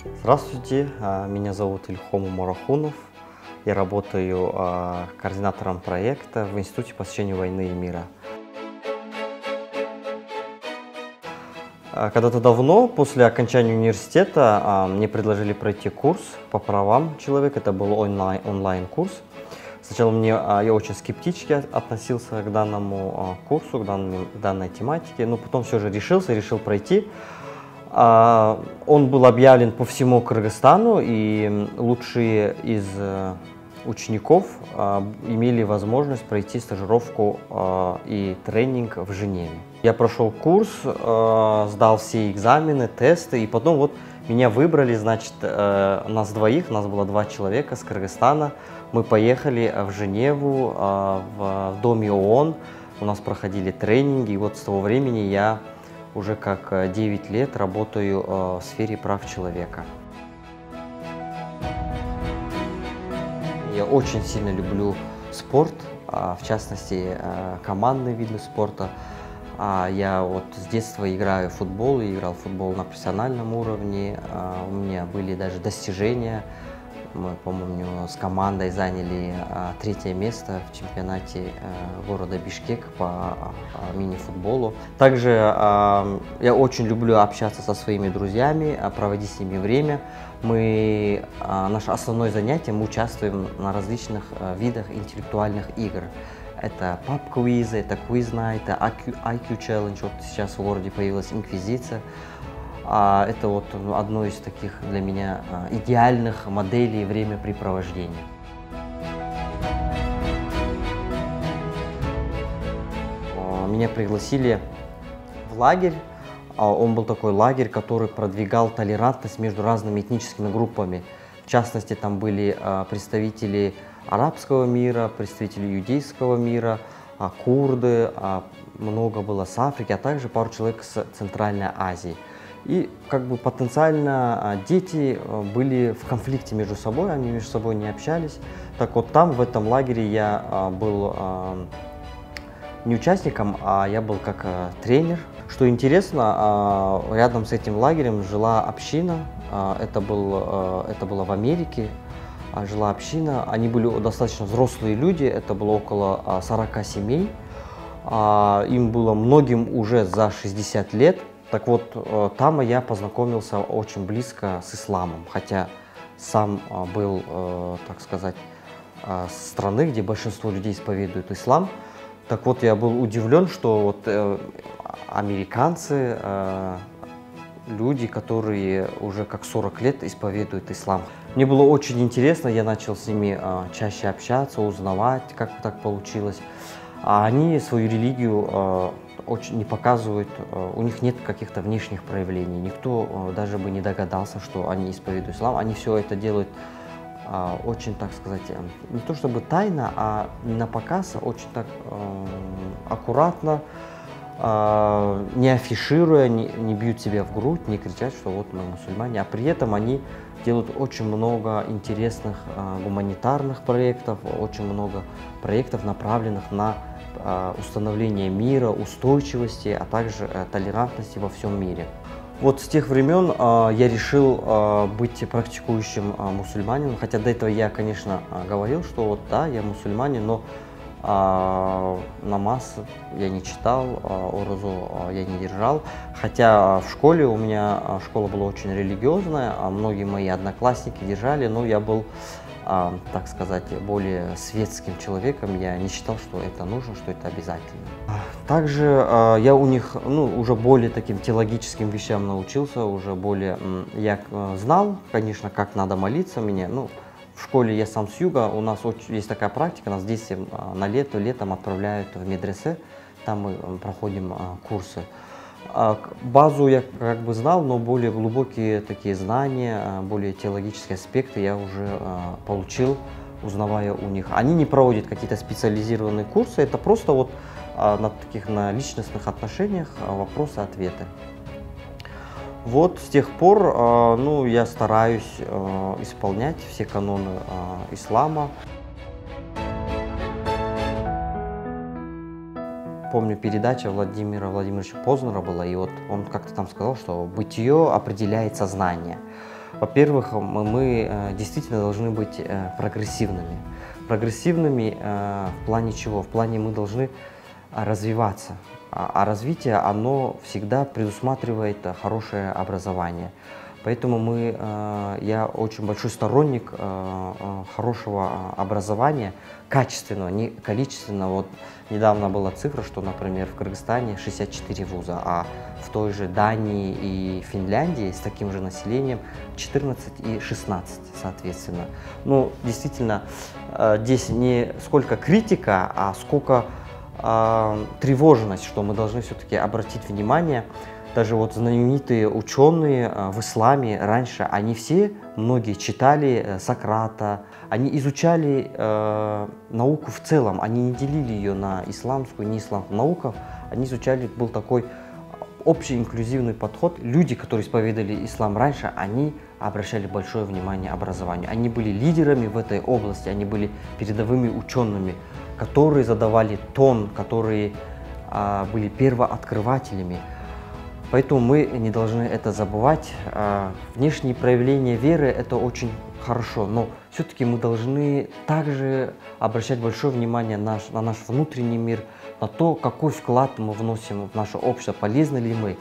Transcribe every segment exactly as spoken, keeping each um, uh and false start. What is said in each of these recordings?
Здравствуйте, а, меня зовут Ильхом Умарахунов. Я работаю а, координатором проекта в Институте посвящения войны и мира. А, Когда-то давно, после окончания университета, а, мне предложили пройти курс по правам человека. Это был онлайн, онлайн-курс. Сначала мне, а, я очень скептически от- относился к данному а, курсу, к данной, к данной тематике, но потом все же решился, решил пройти. А, Он был объявлен по всему Кыргызстану, и лучшие из э, учеников а, имели возможность пройти стажировку а, и тренинг в Женеве. Я прошел курс, а, сдал все экзамены, тесты, и потом вот меня выбрали, значит, э, нас двоих, нас было два человека с Кыргызстана. Мы поехали в Женеву, а, в доме ООН, у нас проходили тренинги, и вот с того времени я уже как э, девять лет работаю э, в сфере прав человека. Я очень сильно люблю спорт, а, в частности э, командные виды спорта. А, Я вот с детства играю в футбол, и играл в футбол на профессиональном уровне. А, У меня были даже достижения. Мы, по-моему, с командой заняли а, третье место в чемпионате а, города Бишкек по а, мини-футболу. Также а, я очень люблю общаться со своими друзьями, а, проводить с ними время. Мы, а, наше основное занятие, мы участвуем на различных а, видах интеллектуальных игр. Это паб-квизы, это квиз-найт, это ай кью челлендж. Вот сейчас в городе появилась инквизиция. А, Это вот ну, одно из таких для меня а, идеальных моделей времяпрепровождения. А, Меня пригласили в лагерь. А, Он был такой лагерь, который продвигал толерантность между разными этническими группами. В частности, там были а, представители арабского мира, представители иудейского мира, а, курды, а, много было с Африки, а также пару человек с Центральной Азии. И как бы потенциально а, дети а, были в конфликте между собой, они между собой не общались. Так вот там, в этом лагере, я а, был а, не участником, а я был как а, тренер. Что интересно, а, рядом с этим лагерем жила община, а, это, был, а, это было в Америке, а, жила община, они были достаточно взрослые люди, это было около а, сорока семей, а, им было многим уже за шестьдесят лет. Так вот, э, там я познакомился очень близко с исламом, хотя сам э, был, э, так сказать, э, с страны, где большинство людей исповедуют ислам. Так вот, я был удивлен, что вот э, американцы, э, люди, которые уже как сорок лет исповедуют ислам. Мне было очень интересно, я начал с ними э, чаще общаться, узнавать, как так получилось. А они свою религию э, очень не показывают, э, у них нет каких-то внешних проявлений. Никто э, даже бы не догадался, что они исповедуют ислам. Они все это делают э, очень, так сказать, э, не то чтобы тайно, а не на показ, а очень так э, аккуратно, э, не афишируя, не, не бьют себя в грудь, не кричат, что вот мы мусульмане. А при этом они делают очень много интересных э, гуманитарных проектов, очень много проектов, направленных на э, установление мира, устойчивости, а также э, толерантности во всем мире. Вот с тех времен э, я решил э, быть практикующим э, мусульманином, хотя до этого я, конечно, э, говорил, что вот да, я мусульманин, но э, намаз я не читал, э, орузу э, я не держал, хотя в школе у меня э, школа была очень религиозная, а многие мои одноклассники держали, но я был, э, так сказать, более светским человеком, я не считал, что это нужно, что это обязательно. Также э, я у них ну, уже более таким теологическим вещам научился, уже более, я э, знал, конечно, как надо молиться мне, ну, в школе я сам с юга, у нас очень, есть такая практика, нас здесь э, на лето, летом отправляют в медресе, там мы э, проходим э, курсы. А, к- базу я как бы знал, но более глубокие такие знания, э, более теологические аспекты я уже э, получил, узнавая у них. Они не проводят какие-то специализированные курсы, это просто вот э, на таких на личностных отношениях э, вопросы-ответы. Вот с тех пор э, ну, я стараюсь э, исполнять все каноны э, ислама. Помню, передача Владимира Владимировича Познера была, и вот он как-то там сказал, что бытие определяет сознание. Во-первых, мы, мы э, действительно должны быть э, прогрессивными. Прогрессивными э, в плане чего? В плане мы должны развиваться. А, а развитие, оно всегда предусматривает хорошее образование. Поэтому мы, э, я очень большой сторонник э, э, хорошего образования, качественного, не количественного. Вот недавно была цифра, что, например, в Кыргызстане шестьдесят четыре вуза, а в той же Дании и Финляндии с таким же населением четырнадцать и шестнадцать, соответственно. Ну, действительно, э, здесь не сколько критика, а сколько э, тревожность, что мы должны все-таки обратить внимание. Даже вот знаменитые ученые в исламе раньше, они все, многие читали Сократа, они изучали э, науку в целом, они не делили ее на исламскую, не исламскую науку, они изучали, был такой общий инклюзивный подход. Люди, которые исповедовали ислам раньше, они обращали большое внимание образованию. Они были лидерами в этой области, они были передовыми учеными, которые задавали тон, которые э, были первооткрывателями. Поэтому мы не должны это забывать. Внешние проявления веры – это очень хорошо, но все-таки мы должны также обращать большое внимание на наш, на наш внутренний мир, на то, какой вклад мы вносим в наше общество, полезны ли мы.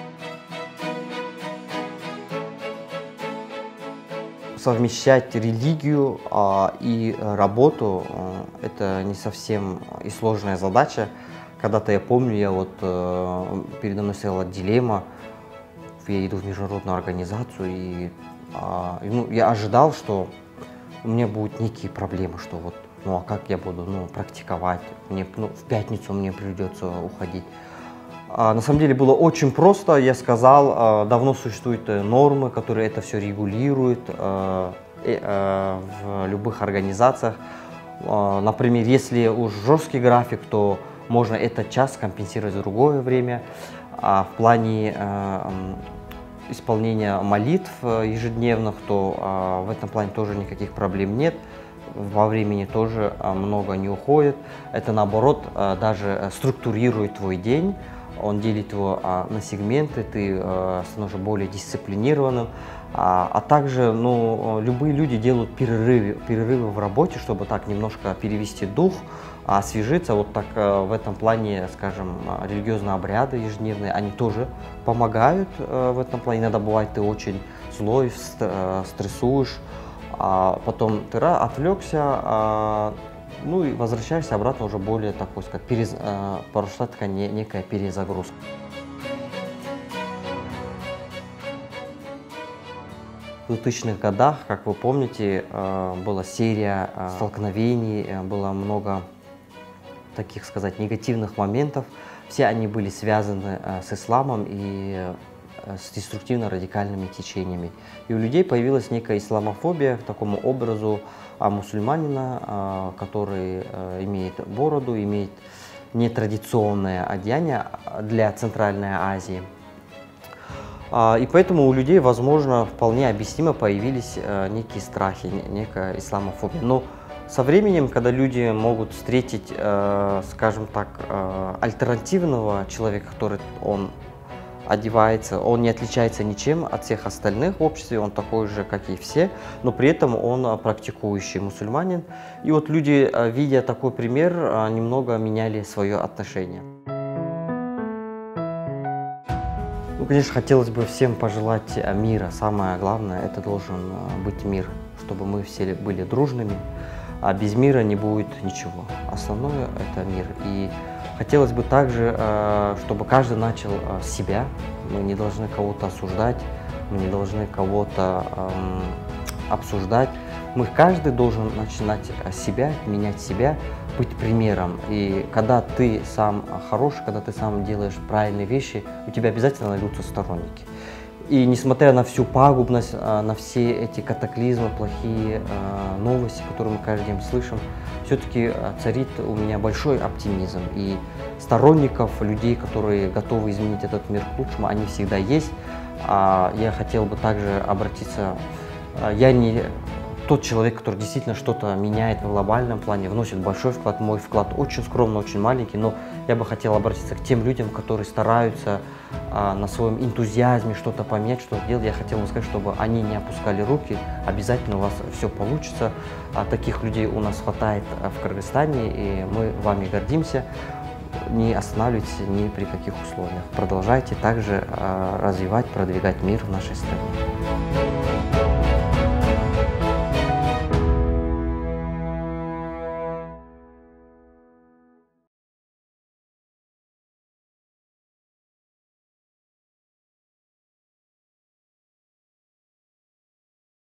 Совмещать религию и работу – это не совсем и сложная задача. Когда-то я помню, я вот э, передо мной стояла дилемма, я иду в международную организацию, и э, ну, я ожидал, что у меня будут некие проблемы, что вот, ну а как я буду ну, практиковать, мне, ну, в пятницу мне придется уходить. А, на самом деле было очень просто, я сказал, э, давно существуют нормы, которые это все регулируют э, э, в любых организациях. Э, например, если уж жесткий график, то можно этот час компенсировать в другое время. А в плане э, исполнения молитв ежедневных, то э, в этом плане тоже никаких проблем нет. Во времени тоже э, много не уходит. Это наоборот э, даже структурирует твой день. Он делит его э, на сегменты, ты э, становишься более дисциплинированным. А, а также ну, любые люди делают перерывы, перерывы в работе, чтобы так немножко перевести дух, освежиться. Вот так в этом плане, скажем, религиозные обряды ежедневные, они тоже помогают в этом плане. Иногда бывает, ты очень злой, стрессуешь, а потом ты отвлекся, ну и возвращаешься обратно уже более такой, сказать, перез... прошла такая некая перезагрузка. В двухтысячных годах, как вы помните, была серия столкновений, было много таких, сказать, негативных моментов. Все они были связаны с исламом и с деструктивно-радикальными течениями. И у людей появилась некая исламофобия к такому образу мусульманина, который имеет бороду, имеет нетрадиционное одеяние для Центральной Азии. И поэтому у людей, возможно, вполне объяснимо появились некие страхи, некая исламофобия. Но со временем, когда люди могут встретить, скажем так, альтернативного человека, который он одевается, он не отличается ничем от всех остальных в обществе, он такой же, как и все, но при этом он практикующий мусульманин. И вот люди, видя такой пример, немного меняли свое отношение. Ну, конечно, хотелось бы всем пожелать мира. Самое главное, это должен быть мир, чтобы мы все были дружными, а без мира не будет ничего. Основное – это мир. И хотелось бы также, чтобы каждый начал с себя. Мы не должны кого-то осуждать, мы не должны кого-то обсуждать. Мы, каждый должен начинать с себя, менять себя, быть примером. И когда ты сам хорош, когда ты сам делаешь правильные вещи, у тебя обязательно найдутся сторонники. И несмотря на всю пагубность, на все эти катаклизмы, плохие новости, которые мы каждый день слышим, все-таки царит у меня большой оптимизм. И сторонников, людей, которые готовы изменить этот мир к лучшему, они всегда есть. Я хотел бы также обратиться, я не тот человек, который действительно что-то меняет в глобальном плане, вносит большой вклад. Мой вклад очень скромный, очень маленький, но я бы хотел обратиться к тем людям, которые стараются а, на своем энтузиазме что-то поменять, что-то делать. Я хотел бы сказать, чтобы они не опускали руки, обязательно у вас все получится. А, таких людей у нас хватает в Кыргызстане, и мы вами гордимся. Не останавливайтесь ни при каких условиях. Продолжайте также а, развивать, продвигать мир в нашей стране.